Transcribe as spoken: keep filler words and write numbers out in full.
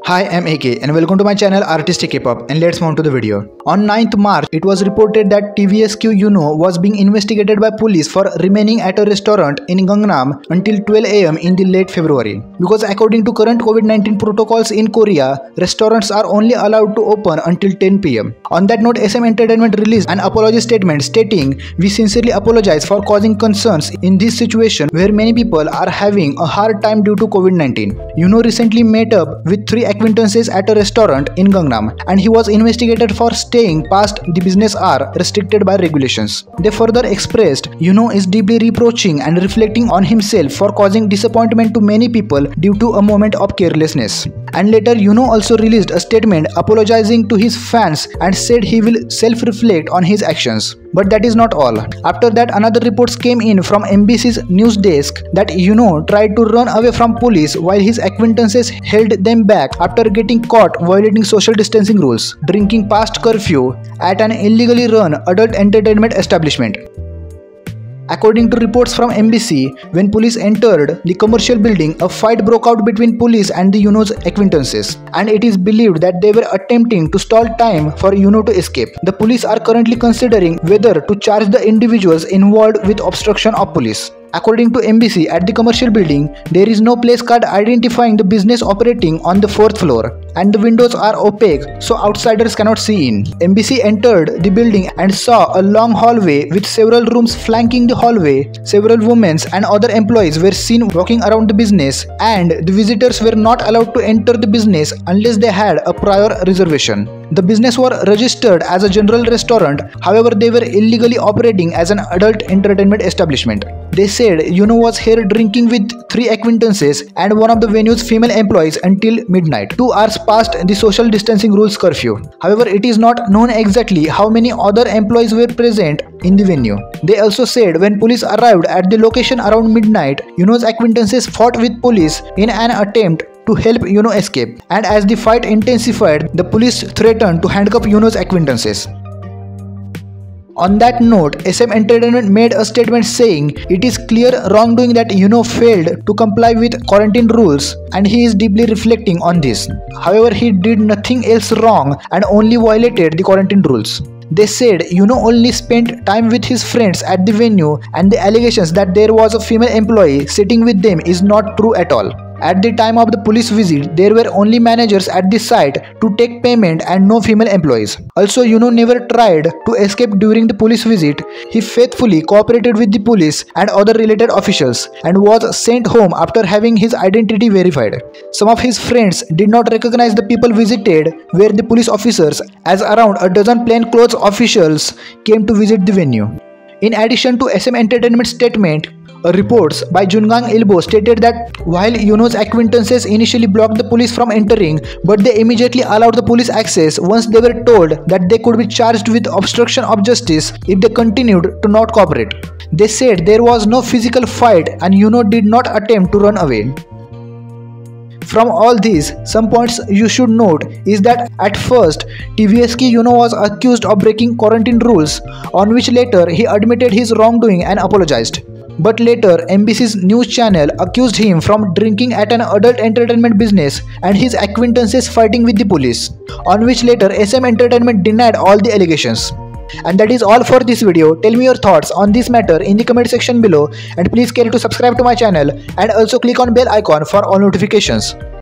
Hi, I'm A K and welcome to my channel Artistic K-pop, and let's move on to the video. On ninth March, it was reported that T V S Q Yuno was being investigated by police for remaining at a restaurant in Gangnam until twelve A M in the late February. Because according to current COVID nineteen protocols in Korea, restaurants are only allowed to open until ten P M On that note, S M Entertainment released an apology statement stating, "We sincerely apologize for causing concerns in this situation where many people are having a hard time due to COVID nineteen. Yuno recently met up with three acquaintances at a restaurant in Gangnam and he was investigated for staying past the business hour restricted by regulations." They further expressed, "Yuno is deeply reproaching and reflecting on himself for causing disappointment to many people due to a moment of carelessness." And later, Yuno also released a statement apologizing to his fans and said he will self-reflect on his actions. But that is not all. After that, another reports came in from M B C's news desk that Yuno tried to run away from police while his acquaintances held them back after getting caught violating social distancing rules, drinking past curfew at an illegally run adult entertainment establishment. According to reports from M B C, when police entered the commercial building, a fight broke out between police and the Yuno's acquaintances, and it is believed that they were attempting to stall time for Yuno to escape. The police are currently considering whether to charge the individuals involved with obstruction of police. According to M B C, at the commercial building, there is no place card identifying the business operating on the fourth floor, and the windows are opaque so outsiders cannot see in. M B C entered the building and saw a long hallway with several rooms flanking the hallway. Several women and other employees were seen walking around the business, and the visitors were not allowed to enter the business unless they had a prior reservation. The business were registered as a general restaurant, however they were illegally operating as an adult entertainment establishment. They said Yuno was here drinking with three acquaintances and one of the venue's female employees until midnight, two hours past the social distancing rules curfew. However, it is not known exactly how many other employees were present in the venue. They also said when police arrived at the location around midnight, Yuno's acquaintances fought with police in an attempt to help Yuno escape, and as the fight intensified, the police threatened to handcuff Yuno's acquaintances. On that note, S M Entertainment made a statement saying it is clear wrongdoing that Yuno failed to comply with quarantine rules and he is deeply reflecting on this. However, he did nothing else wrong and only violated the quarantine rules. They said Yuno only spent time with his friends at the venue, and the allegations that there was a female employee sitting with them is not true at all. At the time of the police visit, there were only managers at the site to take payment and no female employees. Also, Yuno never tried to escape during the police visit. He faithfully cooperated with the police and other related officials and was sent home after having his identity verified. Some of his friends did not recognize the people visited were the police officers, as around a dozen plainclothes officials came to visit the venue. In addition to S M Entertainment statement, reports by Jungang Ilbo stated that while Yuno's acquaintances initially blocked the police from entering, but they immediately allowed the police access once they were told that they could be charged with obstruction of justice if they continued to not cooperate. They said there was no physical fight and Yuno did not attempt to run away. From all these, some points you should note is that at first, T V S Q Yuno was accused of breaking quarantine rules, on which later he admitted his wrongdoing and apologized. But later, M B C's news channel accused him from drinking at an adult entertainment business and his acquaintances fighting with the police, on which later S M Entertainment denied all the allegations. And that is all for this video. Tell me your thoughts on this matter in the comment section below, and please care to subscribe to my channel and also click on bell icon for all notifications.